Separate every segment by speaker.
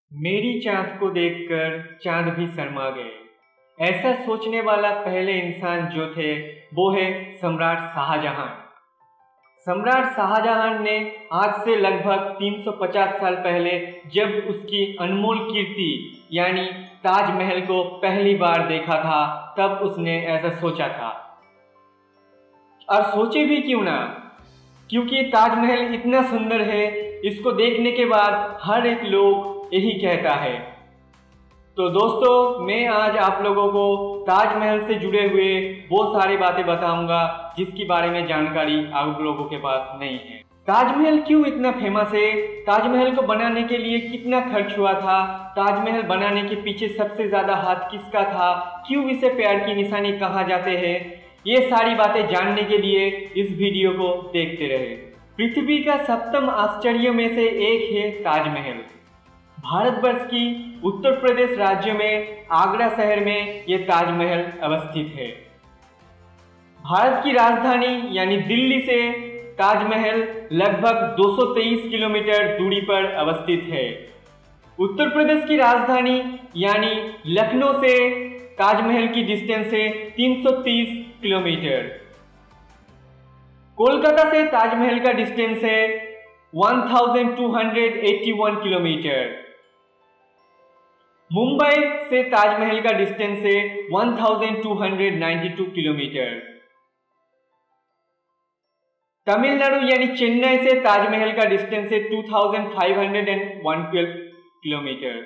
Speaker 1: मेरी चाँद को देखकर चाँद भी शर्मा गए। ऐसा सोचने वाला पहले इंसान जो थे वो है सम्राट शाहजहां। सम्राट शाहजहां ने आज से लगभग 350 साल पहले जब उसकी अनमोल कीर्ति यानी ताजमहल को पहली बार देखा था तब उसने ऐसा सोचा था। और सोचे भी क्यों ना, क्योंकि ताजमहल इतना सुंदर है, इसको देखने के बाद हर एक लोग यही कहता है। तो दोस्तों, मैं आज आप लोगों को ताजमहल से जुड़े हुए वो सारी बातें बताऊंगा जिसके बारे में जानकारी आप लोगों के पास नहीं है। ताजमहल क्यों इतना फेमस है, ताजमहल को बनाने के लिए कितना खर्च हुआ था, ताजमहल बनाने के पीछे सबसे ज़्यादा हाथ किसका था, क्यों इसे प्यार की निशानी कहा जाते हैं, ये सारी बातें जानने के लिए इस वीडियो को देखते रहे। पृथ्वी का सप्तम आश्चर्य में से एक है ताजमहल। भारतवर्ष की उत्तर प्रदेश राज्य में आगरा शहर में ये ताजमहल अवस्थित है। भारत की राजधानी यानी दिल्ली से ताजमहल लगभग 223 किलोमीटर दूरी पर अवस्थित है। उत्तर प्रदेश की राजधानी यानी लखनऊ से ताजमहल की डिस्टेंस है 330 किलोमीटर। कोलकाता से ताजमहल का डिस्टेंस है 1281 किलोमीटर। मुंबई से ताजमहल का डिस्टेंस है 1292 किलोमीटर। तमिलनाडु यानी चेन्नई से ताजमहल का डिस्टेंस है 2512 किलोमीटर।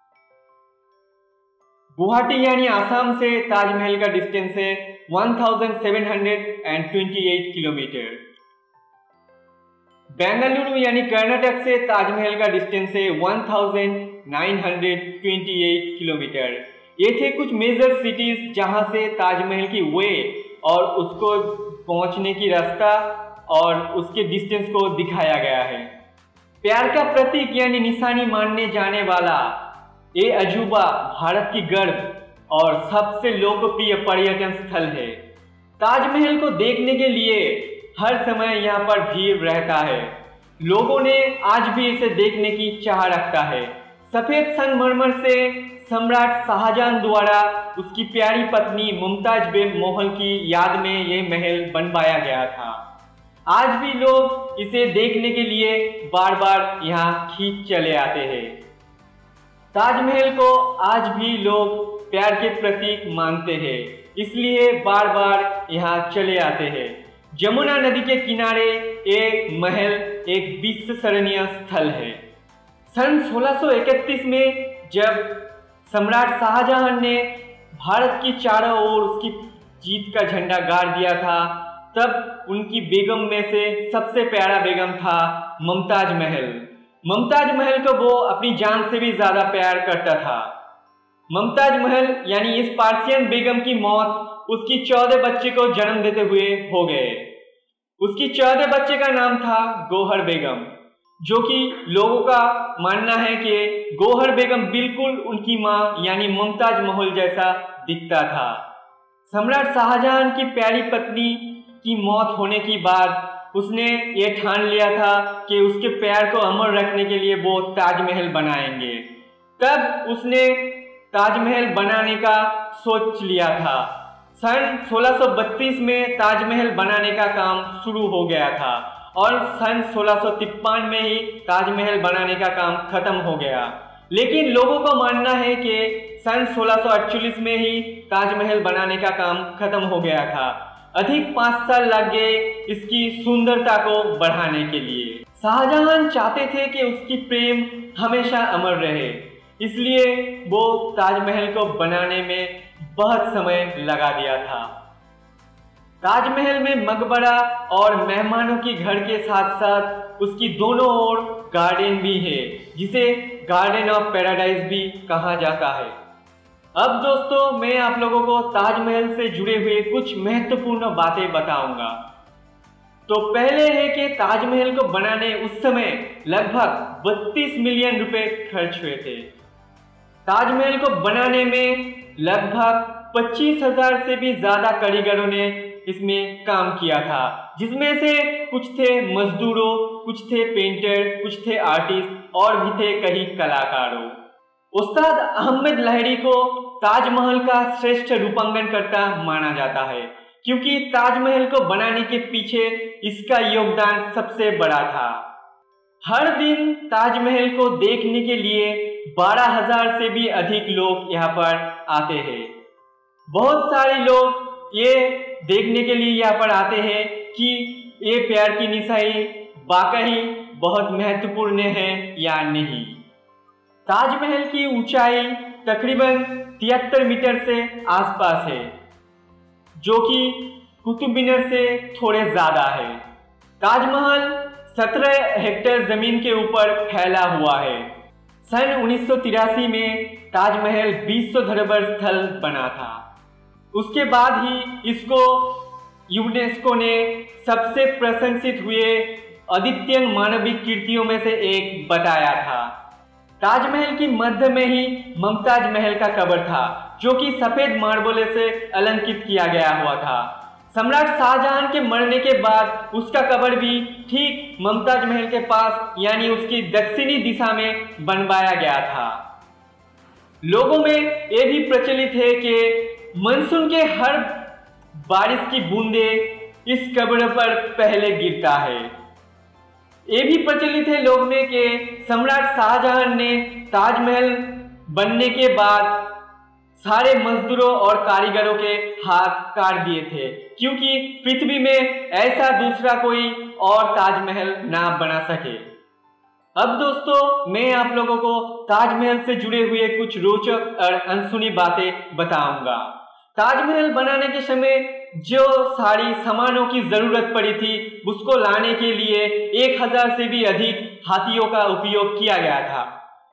Speaker 1: गुवाहाटी यानी आसाम से ताजमहल का डिस्टेंस है 1728 किलोमीटर। बेंगलुरु यानी कर्नाटक से ताजमहल का डिस्टेंस है 1928 किलोमीटर। ये थे कुछ मेजर सिटीज जहां से ताजमहल की वे और उसको पहुंचने की रास्ता और उसके डिस्टेंस को दिखाया गया है। प्यार का प्रतीक यानी निशानी मानने जाने वाला ये अजूबा भारत की गर्व और सबसे लोकप्रिय पर्यटन स्थल है। ताजमहल को देखने के लिए हर समय यहाँ पर भीड़ रहता है। लोगों ने आज भी इसे देखने की चाह रखता है। सफेद संगमरमर से सम्राट शाहजहां द्वारा उसकी प्यारी पत्नी मुमताज महल की याद में ये महल बनवाया गया था। आज भी लोग इसे देखने के लिए बार बार यहाँ खींच चले आते हैं। ताजमहल को आज भी लोग प्यार के प्रतीक मानते हैं, इसलिए बार बार यहाँ चले आते हैं। जमुना नदी के किनारे ये महल एक विश्वसनीय स्थल है। सन 1631 में जब सम्राट शाहजहां ने भारत की चारों ओर उसकी जीत का झंडा गाड़ दिया था, तब उनकी बेगम में से सबसे प्यारा बेगम था मुमताज महल। मुमताज महल को वो अपनी जान से भी ज़्यादा प्यार करता था। मुमताज महल यानी इस पार्सियन बेगम की मौत उसकी 14 बच्चे को जन्म देते हुए हो गए। उसकी 14 बच्चे का नाम था गौहर बेगम, जो कि लोगों का मानना है कि गौहर बेगम बिल्कुल उनकी माँ यानी मुमताज महल जैसा दिखता था। सम्राट शाहजहां की प्यारी पत्नी की मौत होने के बाद उसने ये ठान लिया था कि उसके प्यार को अमर रखने के लिए वो ताजमहल बनाएंगे। तब उसने ताजमहल बनाने का सोच लिया था। सन 1632 में ताजमहल बनाने का काम शुरू हो गया था और सन 1653 में ही ताजमहल बनाने का काम खत्म हो गया। लेकिन लोगों को मानना है कि सन 1648 में ही ताजमहल बनाने का काम खत्म हो गया था। अधिक 5 साल लग गए इसकी सुंदरता को बढ़ाने के लिए। शाहजहां चाहते थे कि उसकी प्रेम हमेशा अमर रहे, इसलिए वो ताजमहल को बनाने में बहुत समय लगा दिया था। ताजमहल में मकबरा और मेहमानों की घर के साथ साथ उसकी दोनों ओर गार्डन भी है, जिसे गार्डन ऑफ पैराडाइज भी कहा जाता है। अब दोस्तों, मैं आप लोगों को ताजमहल से जुड़े हुए कुछ महत्वपूर्ण बातें बताऊंगा। तो पहले है कि ताजमहल को बनाने उस समय लगभग 32 मिलियन रुपए खर्च हुए थे। ताजमहल को बनाने में लगभग 25,000 से भी ज़्यादा कारीगरों ने इसमें काम किया था, जिसमें से कुछ थे मजदूरों, कुछ थे पेंटर, कुछ थे आर्टिस्ट और भी थे कई कलाकारों। उस्ताद अहमद लहरी को ताजमहल का श्रेष्ठ रूपांकन करता माना जाता है, क्योंकि ताजमहल को बनाने के पीछे इसका योगदान सबसे बड़ा था। हर दिन ताजमहल को देखने के लिए 12,000 से भी अधिक लोग यहाँ पर आते हैं। बहुत सारे लोग ये देखने के लिए यहाँ पर आते हैं कि ये प्यार की निशानी वाकई बहुत महत्वपूर्ण है या नहीं। ताजमहल की ऊंचाई तकरीबन 73 मीटर से आसपास है, जो कि कुतुब मीनार से थोड़े ज़्यादा है। ताजमहल 17 हेक्टेयर ज़मीन के ऊपर फैला हुआ है। सन 1983 में ताजमहल विश्व धरोहर स्थल बना था। उसके बाद ही इसको यूनेस्को ने सबसे प्रशंसित हुए अद्वितीय मानविक कृतियों में से एक बताया था। ताजमहल की मध्य में ही मुमताज महल का कब्र था, जो कि सफेद मार्बल से अलंकृत किया गया हुआ था। सम्राट शाहजहां के मरने के बाद उसका कब्र भी ठीक मुमताज महल के पास यानी उसकी दक्षिणी दिशा में बनवाया गया था। लोगों में यह भी प्रचलित है कि मानसून के हर बारिश की बूंदे इस कब्र पर पहले गिरता है। ये भी प्रचलित है लोग में कि सम्राट शाहजहां ने ताजमहल बनने के बाद सारे मजदूरों और कारीगरों के हाथ काट दिए थे, क्योंकि पृथ्वी में ऐसा दूसरा कोई और ताजमहल ना बना सके। अब दोस्तों, मैं आप लोगों को ताजमहल से जुड़े हुए कुछ रोचक और अनसुनी बातें बताऊंगा। ताजमहल बनाने के समय जो सारी सामानों की जरूरत पड़ी थी, उसको लाने के लिए 1000 से भी अधिक हाथियों का उपयोग किया गया था।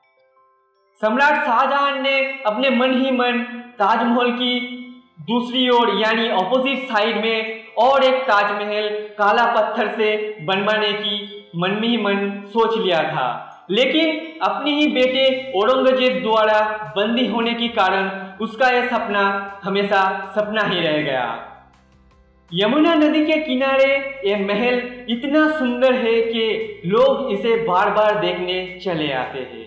Speaker 1: सम्राट शाहजहां ने अपने मन ही मन ताजमहल की दूसरी ओर यानी ऑपोजिट साइड में और एक ताजमहल काला पत्थर से बनवाने की मन में ही मन सोच लिया था, लेकिन अपने ही बेटे औरंगजेब द्वारा बंदी होने के कारण उसका यह सपना हमेशा सपना ही रह गया। यमुना नदी के किनारे यह महल इतना सुंदर है कि लोग इसे बार बार देखने चले आते हैं।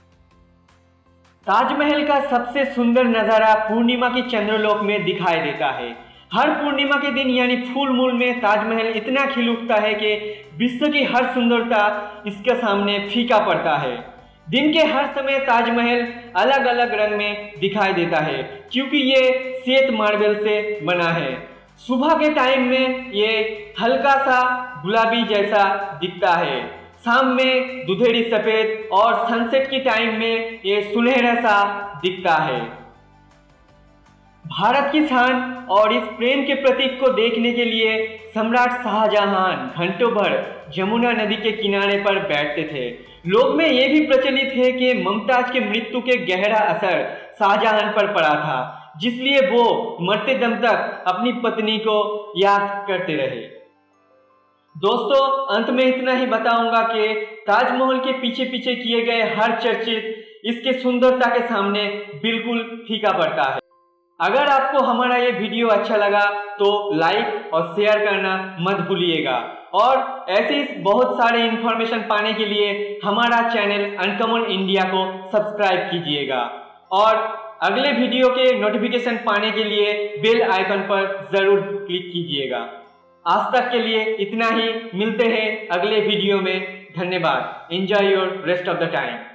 Speaker 1: ताजमहल का सबसे सुंदर नज़ारा पूर्णिमा की चंद्रलोक में दिखाई देता है। हर पूर्णिमा के दिन यानी फुल मून में ताजमहल इतना खिल उठता है कि विश्व की हर सुंदरता इसके सामने फीका पड़ता है। दिन के हर समय ताजमहल अलग अलग रंग में दिखाई देता है, क्योंकि ये श्वेत मार्बल से बना है। सुबह के टाइम में ये हल्का सा गुलाबी जैसा दिखता है, शाम में दुधेरी सफेद और सनसेट की टाइम में ये सुनहरा सा दिखता है। भारत की शान और इस प्रेम के प्रतीक को देखने के लिए सम्राट शाहजहां घंटों भर यमुना नदी के किनारे पर बैठते थे। लोग में ये भी प्रचलित है कि मुमताज के मृत्यु के गहरा असर शाहजहां पर पड़ा था, जिसलिए वो मरते दम तक अपनी पत्नी को याद करते रहे। दोस्तों, अंत में इतना ही बताऊंगा कि ताजमहल के पीछे पीछे किए गए हर चर्चित इसके सुंदरता के सामने बिल्कुल फीका पड़ता है। अगर आपको हमारा ये वीडियो अच्छा लगा तो लाइक और शेयर करना मत भूलिएगा, और ऐसे बहुत सारे इंफॉर्मेशन पाने के लिए हमारा चैनल अनकॉमन इंडिया को सब्सक्राइब कीजिएगा, और अगले वीडियो के नोटिफिकेशन पाने के लिए बेल आइकन पर जरूर क्लिक कीजिएगा। आज तक के लिए इतना ही, मिलते हैं अगले वीडियो में। धन्यवाद। Enjoy your rest of the time.